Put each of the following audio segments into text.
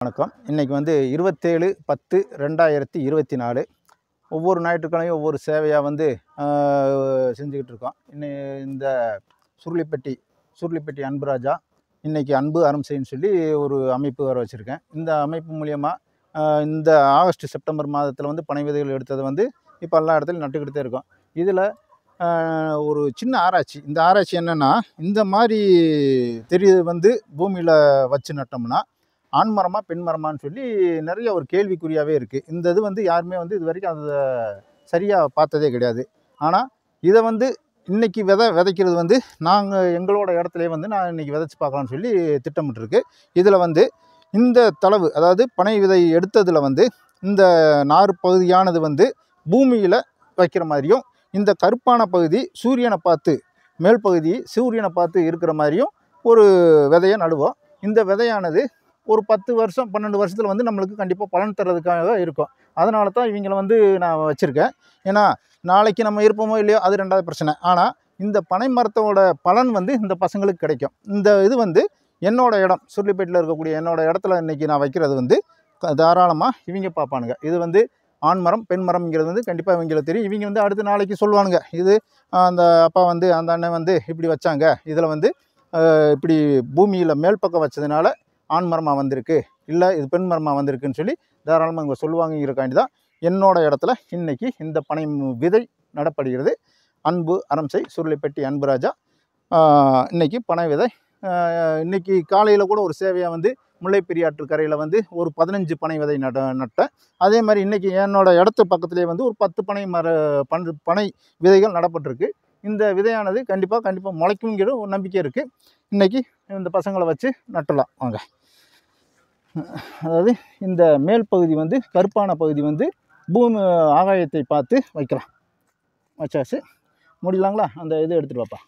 வணக்கம். இன்றைக்கி வந்து 27/10/2024 ஒவ்வொரு ஞாயிற்றுக்கிழமையும் ஒவ்வொரு சேவையாக வந்து செஞ்சுக்கிட்டு இருக்கோம். இந்த சுருளிப்பட்டி அன்புராஜா இன்றைக்கி அன்பு அறம்சைன்னு சொல்லி ஒரு அமைப்பு வர வச்சுருக்கேன். இந்த அமைப்பு மூலயமா இந்த ஆகஸ்ட் செப்டம்பர் மாதத்தில் வந்து பனை விதைகள் எடுத்ததை வந்து இப்போ எல்லா இடத்துலையும் நட்டுக்கிட்டு தான் இருக்கோம். இதில் ஒரு சின்ன ஆராய்ச்சி. இந்த ஆராய்ச்சி என்னென்னா, இந்த மாதிரி தெரியுது வந்து பூமியில் வச்சு நட்டோம்னா ஆண் மரமா பெண் மரமான்னு சொல்லி நிறைய ஒரு கேள்விக்குறியாகவே இருக்குது. இந்த இது வந்து யாருமே வந்து இது வரைக்கும் அதை சரியாக பார்த்ததே கிடையாது. ஆனால் இதை வந்து இன்றைக்கி விதைக்கிறது வந்து நாங்கள் எங்களோட இடத்துலையே வந்து நான் இன்றைக்கி விதைச்சி பார்க்கலான்னு சொல்லி திட்டமிட்டுருக்கு. இதில் வந்து இந்த தளவு, அதாவது பனை விதை எடுத்ததில் வந்து இந்த நார் பகுதியானது வந்து பூமியில் வைக்கிற மாதிரியும், இந்த கருப்பான பகுதி சூரியனை பார்த்து, மேல் பகுதி சூரியனை பார்த்து இருக்கிற மாதிரியும் ஒரு விதையை நடுவோம். இந்த விதையானது ஒரு 10 வருஷம் 12 வருஷத்தில் வந்து நம்மளுக்கு கண்டிப்பாக பலன் தர்றதுக்காக இருக்கும். அதனால தான் இவங்களை வந்து நான் வச்சுருக்கேன். ஏன்னா நாளைக்கு நம்ம இருப்போமோ இல்லையோ அது ரெண்டாவது பிரச்சனை. ஆனால் இந்த பனை மரத்தோட பலன் வந்து இந்த பசங்களுக்கு கிடைக்கும். இந்த இது வந்து என்னோடய இடம், சுருளிப்பேட்டில் இருக்கக்கூடிய என்னோடய இடத்துல இன்றைக்கி நான் வைக்கிறது வந்து தாராளமாக இவங்க பார்ப்பானுங்க. இது வந்து ஆண் மரம் பெண் மரம்ங்கிறது வந்து கண்டிப்பாக இவங்களுக்கு தெரியும். இவங்க வந்து அடுத்த நாளைக்கு சொல்லுவானுங்க, இது அந்த அப்பா வந்து அந்த அண்ணன் வந்து இப்படி வச்சாங்க, இதில் வந்து இப்படி பூமியில் மேல் பக்கம் வச்சதுனால ஆண் மரமாக வந்திருக்கு, இல்லை இது பெண் மரமாக வந்திருக்குன்னு சொல்லி தாராளமாக இங்கே சொல்லுவாங்கிறக்காண்டி தான் என்னோடய இடத்துல இன்றைக்கி இந்த பனை விதை நடப்படுகிறது. அன்பு அறம்சை சுருளிப்பட்டி அன்புராஜா இன்றைக்கி பனை விதை இன்றைக்கி காலையில் கூட ஒரு சேவையாக வந்து முல்லைப்பெரியாற்று கரையில் வந்து ஒரு 15 பனை விதை நட்டேன். அதே மாதிரி இன்றைக்கி என்னோடய இடத்து பக்கத்துலேயே வந்து ஒரு 10 பனை விதைகள் நடப்பட்டிருக்கு. இந்த விதையானது கண்டிப்பாக முளைக்குங்கிற ஒரு நம்பிக்கை இருக்குது. இன்றைக்கி இந்த பசங்களை வச்சு நட்டலாம் வாங்க. அதாவது இந்த மேல் பகுதி வந்து கருப்பான பகுதி வந்து பூமி ஆகாயத்தை பார்த்து வைக்கலாம். வச்சாச்சு, முடியலாங்களா? அந்த இது எடுத்துகிட்டு வாப்பா.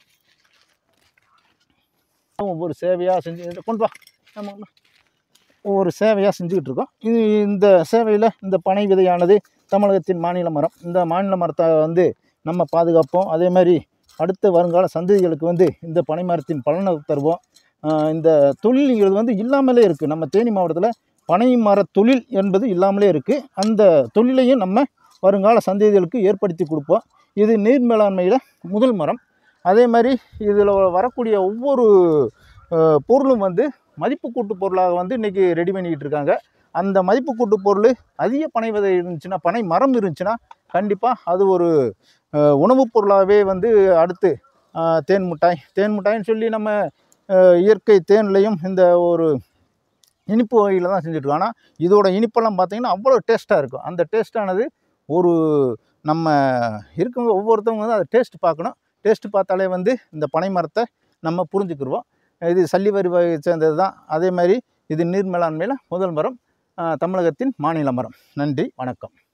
ஒவ்வொரு சேவையாக செஞ்சு கொண்டு வா. ஒவ்வொரு சேவையாக செஞ்சுக்கிட்டு இருக்கோம். இந்த சேவையில் இந்த பனை விதையானது தமிழகத்தின் மாநில மரம். இந்த மாநில மரத்தை வந்து நம்ம பாதுகாப்போம். அதே மாதிரி அடுத்த வருங்கால சந்ததிகளுக்கு வந்து இந்த பனை மரத்தின் பலனை தருவோம். இந்த தொழில்ங்கிறது வந்து இல்லாமலே இருக்குது. நம்ம தேனி மாவட்டத்தில் பனை மர தொழில் என்பது இல்லாமலே இருக்குது. அந்த தொழிலையும் நம்ம வருங்கால சந்ததிகளுக்கு ஏற்படுத்தி கொடுப்போம். இது நீர் மேலாண்மையில் முதல் மரம். அதே மாதிரி இதில் வரக்கூடிய ஒவ்வொரு பொருளும் வந்து மதிப்பு கூட்டு பொருளாக வந்து இன்றைக்கி ரெடி பண்ணிக்கிட்டு இருக்காங்க. அந்த மதிப்பு கூட்டு பொருள் அதிக பனை விதை இருந்துச்சுன்னா, பனை மரம் இருந்துச்சுன்னா கண்டிப்பாக அது ஒரு உணவுப் பொருளாகவே வந்து அடுத்து தேன் மிட்டாயின்னு சொல்லி நம்ம இயற்கை தேன்லையும் இந்த ஒரு இனிப்பு வகையில் தான் செஞ்சுட்ருக்கோம். ஆனால் இதோட இனிப்பெல்லாம் பார்த்திங்கன்னா அவ்வளோ டேஸ்ட்டாக இருக்கும். அந்த டேஸ்ட்டானது ஒரு நம்ம இருக்கவங்க ஒவ்வொருத்தவங்க வந்து அதை டேஸ்ட் பார்க்கணும். டேஸ்ட்டு பார்த்தாலே வந்து இந்த பனை மரத்தை நம்ம புரிஞ்சுக்கிடுவோம். இது சல்லிவரி வகையை சேர்ந்தது தான். அதே மாதிரி இது நீர் மேலாண்மையில் முதல் மரம், தமிழகத்தின் மாநில மரம். நன்றி, வணக்கம்.